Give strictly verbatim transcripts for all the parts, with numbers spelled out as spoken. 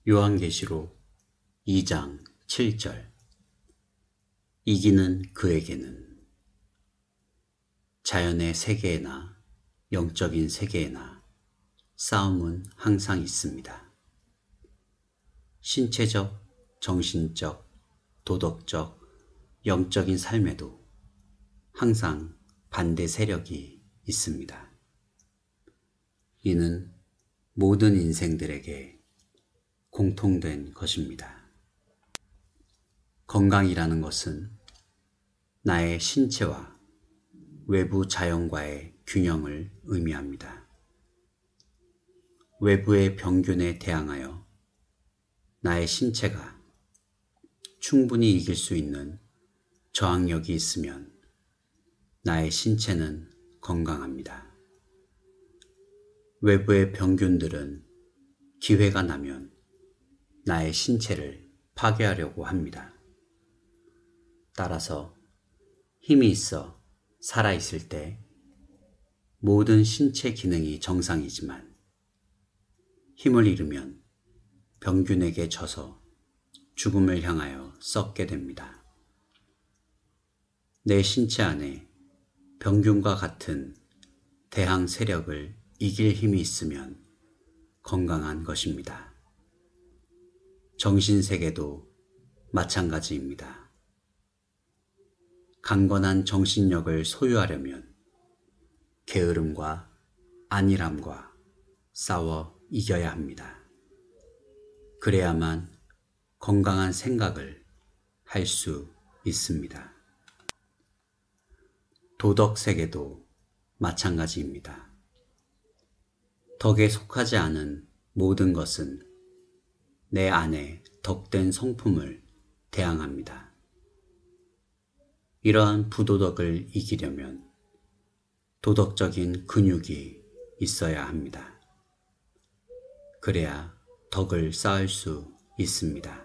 요한계시록 이 장 칠 절. 이기는 그에게는 자연의 세계에나 영적인 세계에나 싸움은 항상 있습니다. 신체적, 정신적, 도덕적, 영적인 삶에도 항상 반대 세력이 있습니다. 이는 모든 인생들에게 공통된 것입니다. 건강이라는 것은 나의 신체와 외부 자연과의 균형을 의미합니다. 외부의 병균에 대항하여 나의 신체가 충분히 이길 수 있는 저항력이 있으면 나의 신체는 건강합니다. 외부의 병균들은 기회가 나면 나의 신체를 파괴하려고 합니다. 따라서 힘이 있어 살아있을 때 모든 신체 기능이 정상이지만 힘을 잃으면 병균에게 져서 죽음을 향하여 썩게 됩니다. 내 신체 안에 병균과 같은 대항 세력을 이길 힘이 있으면 건강한 것입니다. 정신세계도 마찬가지입니다. 강건한 정신력을 소유하려면 게으름과 안일함과 싸워 이겨야 합니다. 그래야만 건강한 생각을 할 수 있습니다. 도덕세계도 마찬가지입니다. 덕에 속하지 않은 모든 것은 내 안에 덕된 성품을 대항합니다. 이러한 부도덕을 이기려면 도덕적인 근육이 있어야 합니다. 그래야 덕을 쌓을 수 있습니다.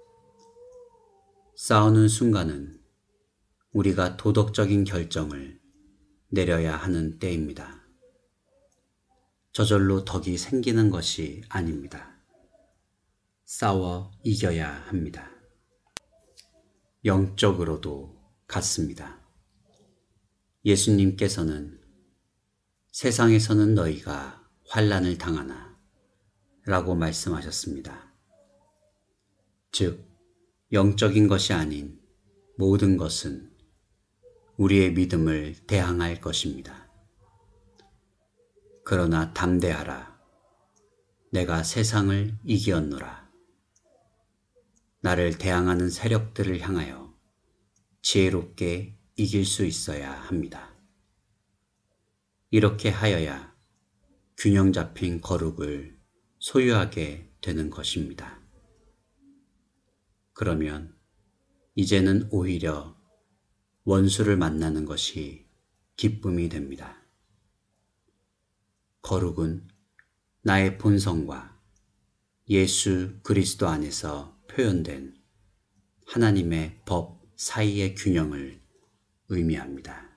싸우는 순간은 우리가 도덕적인 결정을 내려야 하는 때입니다. 저절로 덕이 생기는 것이 아닙니다. 싸워 이겨야 합니다. 영적으로도 같습니다. 예수님께서는 세상에서는 너희가 환난을 당하나 라고 말씀하셨습니다. 즉, 영적인 것이 아닌 모든 것은 우리의 믿음을 대항할 것입니다. 그러나 담대하라. 내가 세상을 이기었노라. 나를 대항하는 세력들을 향하여 지혜롭게 이길 수 있어야 합니다. 이렇게 하여야 균형 잡힌 거룩을 소유하게 되는 것입니다. 그러면 이제는 오히려 원수를 만나는 것이 기쁨이 됩니다. 거룩은 나의 본성과 예수 그리스도 안에서 표현된 하나님의 법 사이의 균형을 의미합니다.